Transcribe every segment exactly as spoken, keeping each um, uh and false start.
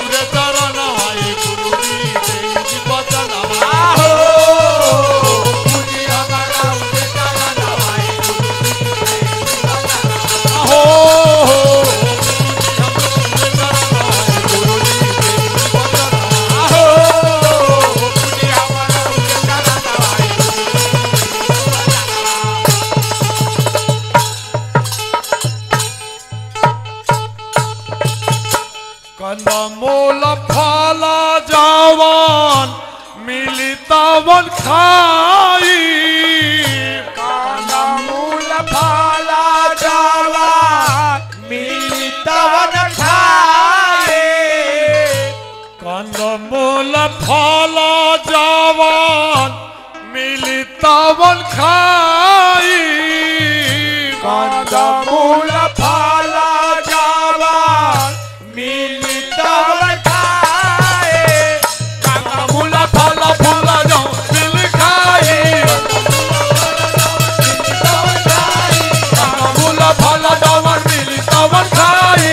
रे चरण आए गुरु जी देई बचन आहो पूजी हमारा रे चरण आए गुरु जी देई बचन आहो कंदमूल फल जवन मिली तवन खाई कंदमूल फल जवन मिली तवन खाई कंदमूल फल जवन मिली तवन खाई कंदमूल फल जवन मिली तवन खाई कंदमूल फल फूल जवन मिली खाई कंदमूल फल जवन मिली तवन खाई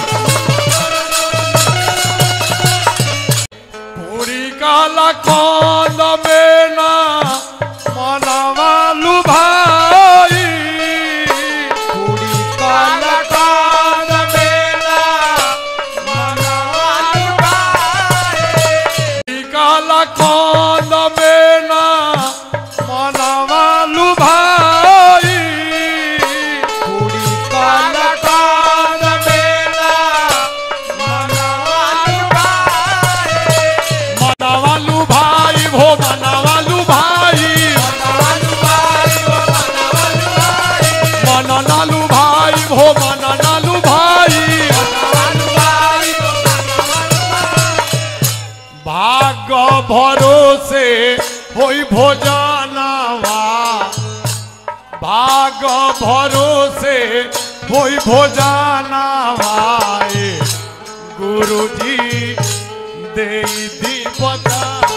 पूरी काला कंद में ना मनवा लुभाई पूरी काला कांद मेला मनवा लुभाए काला कंद में ना मनवा लुभाई पूरी काला कांद मेला मनवा लुभाए मनवा लुभाई भो मनवा लुभाई मनवा लुभाए वो मनवा लुभाए मन ना लुभाई भो मन ना लुभाई मनवा लुभाए वो मनवा लुभाए भाग भरोसे होई भोजनवा भाग भरोसे होई भोजनवा गुरुजी देई दी बचन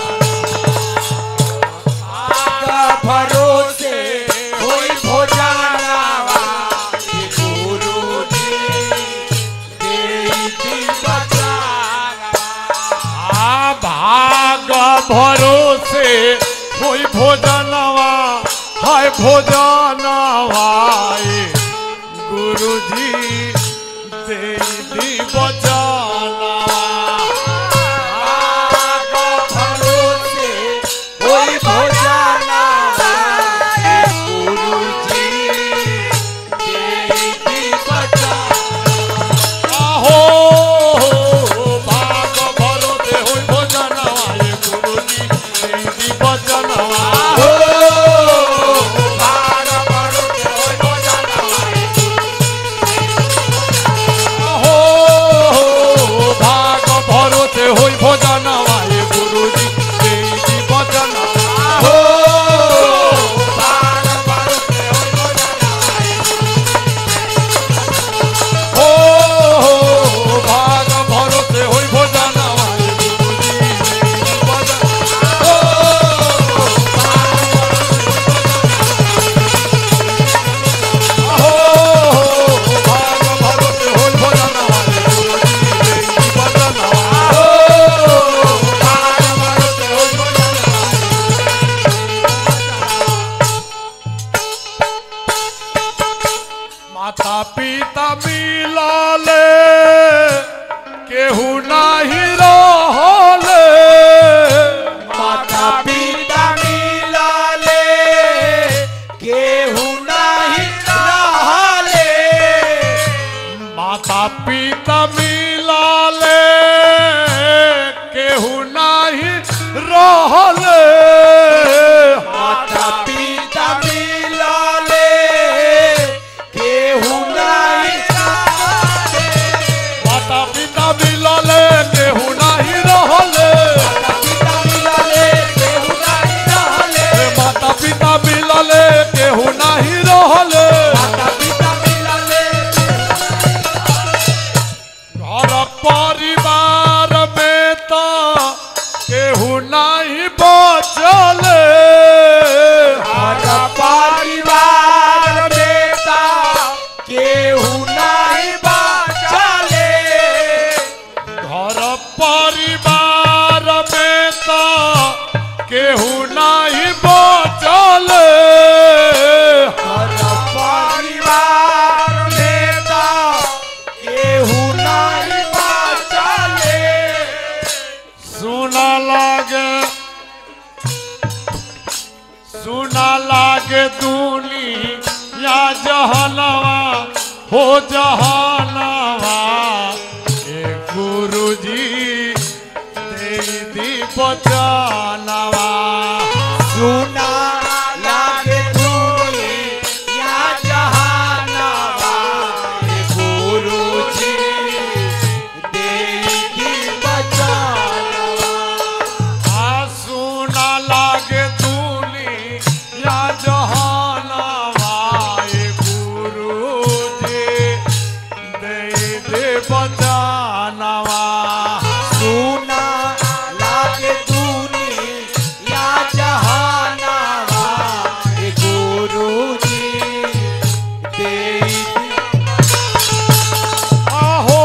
आगा भरोसे होई भोजनवा गुरु जी देई दी बचनवा आ भाग भरोसे होई भोजनवा हाय भोजनवा गुरुजी देई दी बचनवा आगा भरोसे होई भोजनवा गुरु जी देई दी बचनवा आहो भाग भरोसे होई भोजनवा गुरुजी देई दी बचनवा आहो भाग भरोसे होई भोजनवा परिवार में तो केहू नहीं बचल हर परिवार में तो केहू नहीं बचल सुना लागे सुना लागे दुनिया जहनवा हो जहनवा ए गुरुजी दे दी बचनवा सुना लागे दुनिया जहानवा गुरुजी देगी बचनवा आ सुना लागे दुनिया जहनवा ए गुरुजी दे दे बचनवा सुना लागे दुनिया जहानवा गुरुजी देगी आहो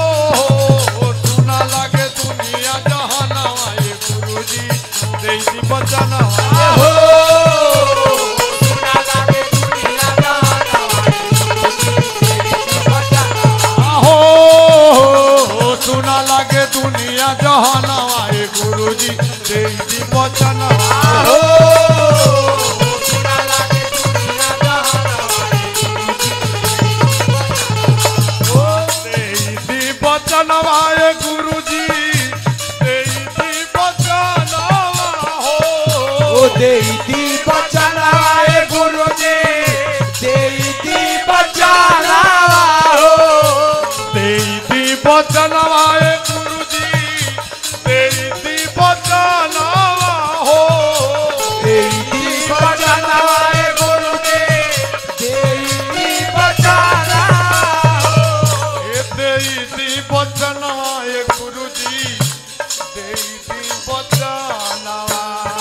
सुना लागे दुनिया जहानवा ए गुरुजी दे दी बचनवा हो सुना लागे दुनिया जहानवा गुरुजी बचनवा आहो सुना लागे दुनिया जहानवा ए गुरुजी दे दी बचनवा हो सुना लागे दुनिया जहानवा दे दी बचनवा ए गुरुजी दे दी बचनवा हो ओ देती बचनवा ए गुरुजी देती बचनवा हो दे दी बचनवा ए गुरुजी दे दी बचनवा हो देती बचनवा ए गुरुजी देती बचनवा ए दे दी बचनवा ए गुरुजी दे दी बचनवा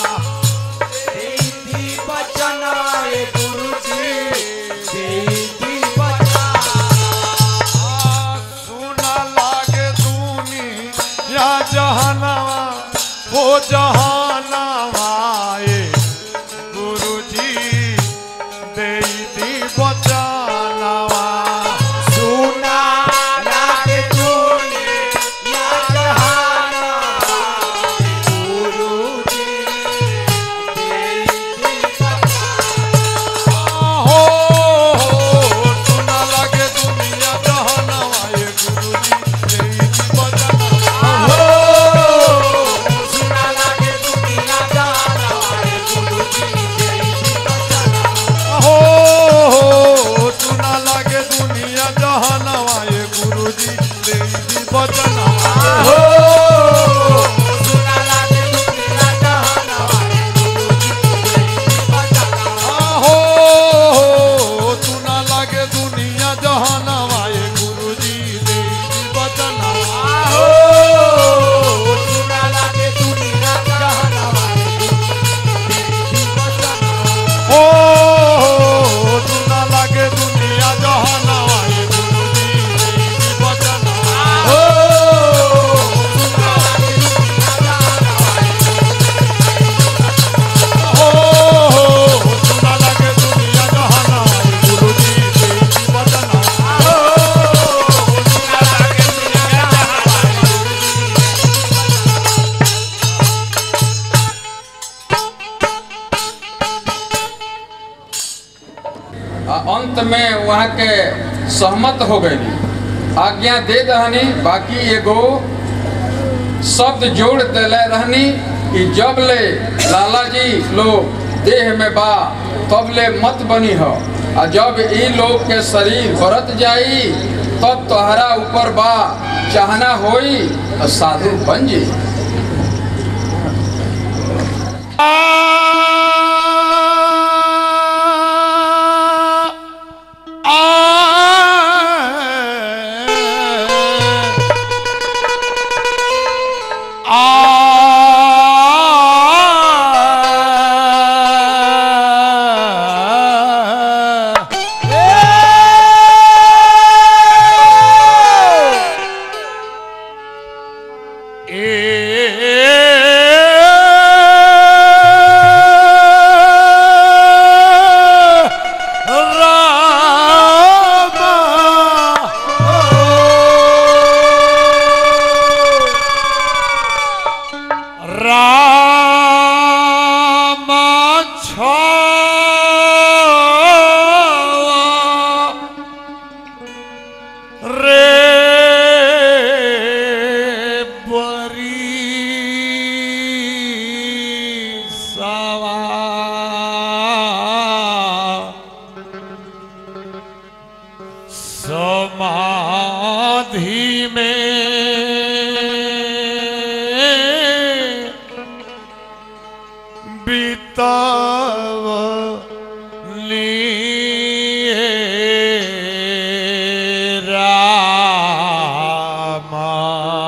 देती बचनवा ए गुरुजी देती बचनवा सुना लागे दुनिया जहानवा हो जहानवा ए गुरुजी दे दी बचनवा सुना लागे दुनिया जहानवा गुरुजी देती बचनवा हो सुना लागे दुनिया जहानवा ए गुरुजी दे दी बचनवा हो सुना लागे दुनिया जहानवा गुरुजी देती बचनवा हो सुना लागे दुनिया जहानवा ए गुरुजी दे दी बचनवा हो सुना लागे दुनिया जहानवा गुरुजी देती बचनवा हो सुना लागे दुनिया जहानवा ए गुरुजी दे दी बचनवा हो सुना लागे दुनिया जहानवा देती बचनवा हो सुना लागे दुनिया जहानवा ए गुरुजी दे दी बचनवा हो सुना लागे दुनिया जहानवा हो सुना लागे दुनिया जहानवा ए गुरुजी दे दी बचनवा हो सुना लागे दुनिया आ अंत में वहाँ के सहमत हो गई आज्ञा दे दहनी बाकी एगो शब्द जोड़ दिले रहनी कि जब ले लाला जी लोग देह में बा तब ले मत बनी हो आ जब ई लोग के शरीर बरत जाई तब तोहरा ऊपर बा चाहना होई तो साधु बन जी समाधि में बितावली रामा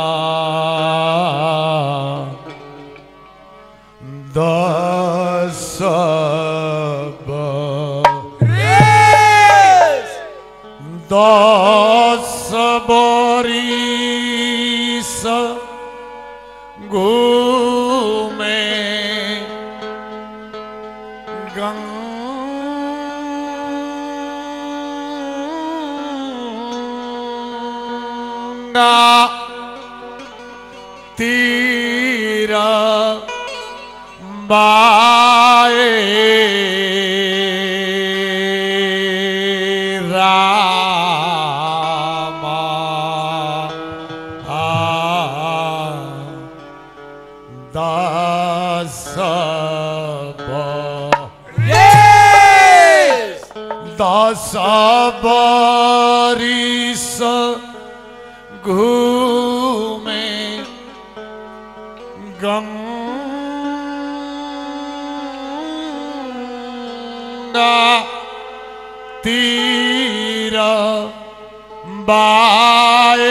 दस दस बरिस घूमे गंगा तीर बाए दस बरिस घूमे गंगा तीर बाए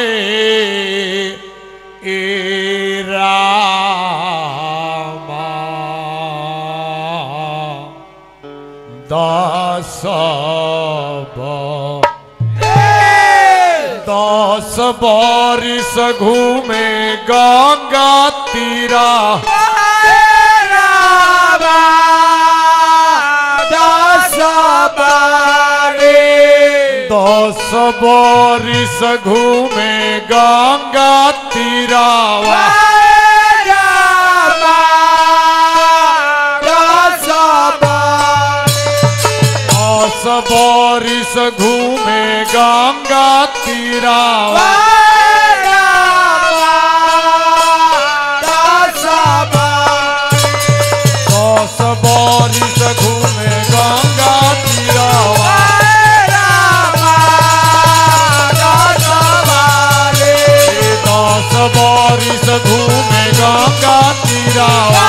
ए रामा दस दस बरिस घूमे गंगा तीरा दस बरिस दस बरिस घूमे गंगा तीरावा दस बरिस घूमे गंगा तीरावा दस बरिस घूमे गंगा तीरावा दस बरिस घूमे गंगा तीरावा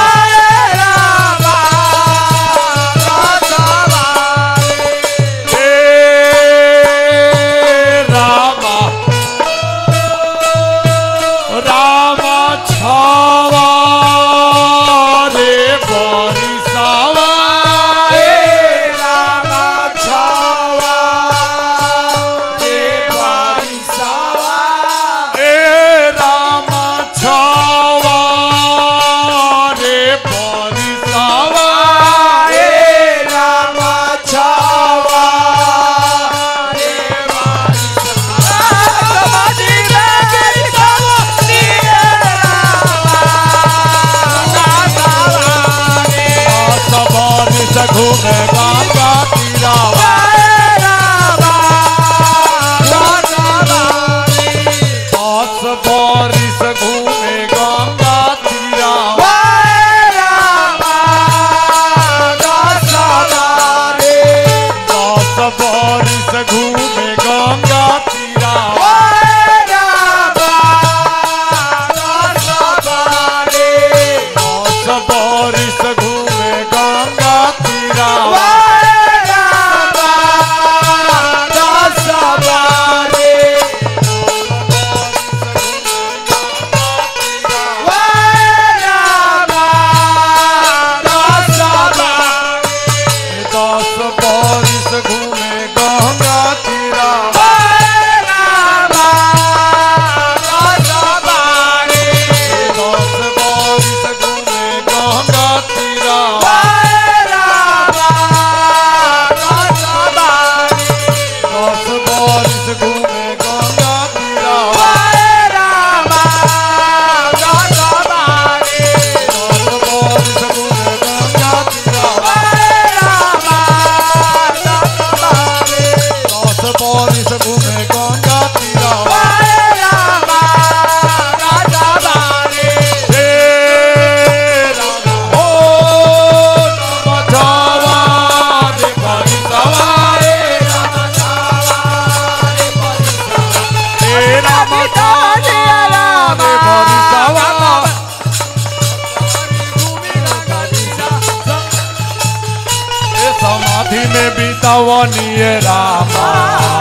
बितवनिए रामा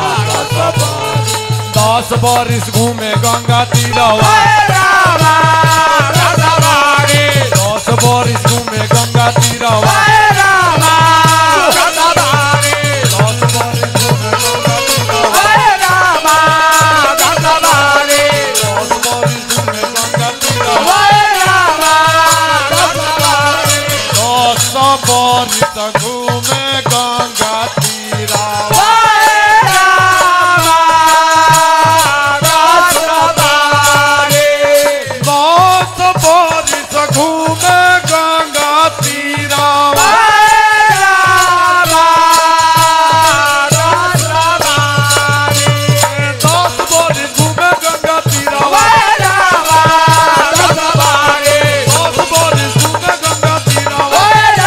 दस बरिस घूमे गंगा तीरवा दस बरिस घूमे गंगा तीरवा घूमे गंगा तीरवा दस बरिस घूमे गंगा तीरवा दस बरिस घूमे गंगा तीरवा दस बरिस घूमे गंगा तीरवा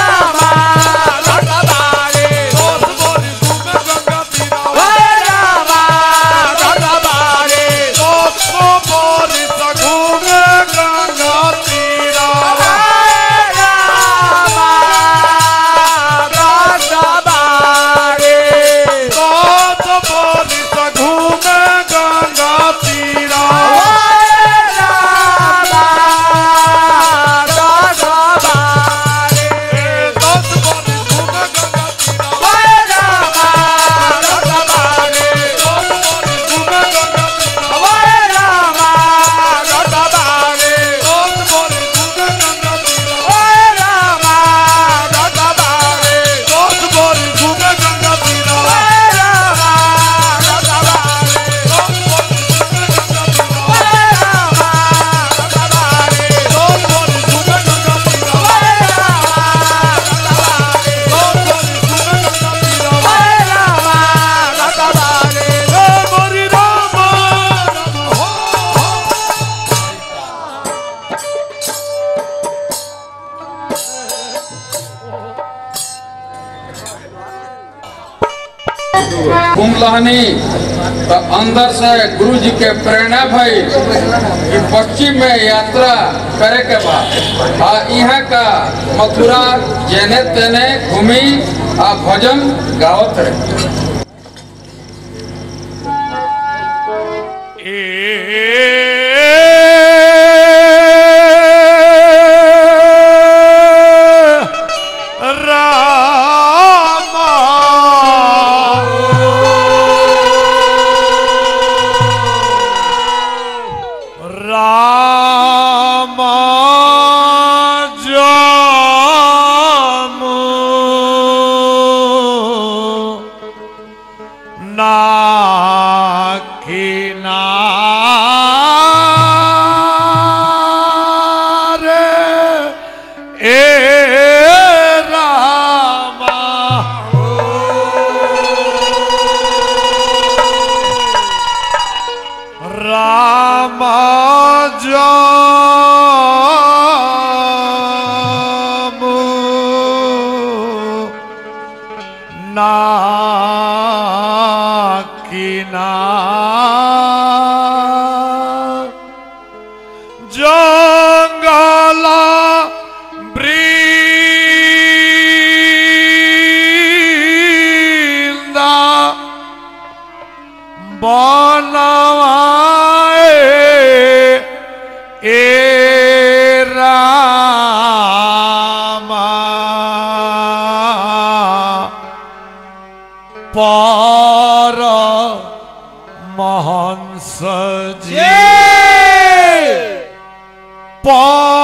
घूमलहनी तो अंदर से गुरु जी के प्रेरणा भई कि पश्चिम में यात्रा करे के बाद आ यहाँ का मथुरा जेने तेने घूमी आ भजन गावत रहे। पर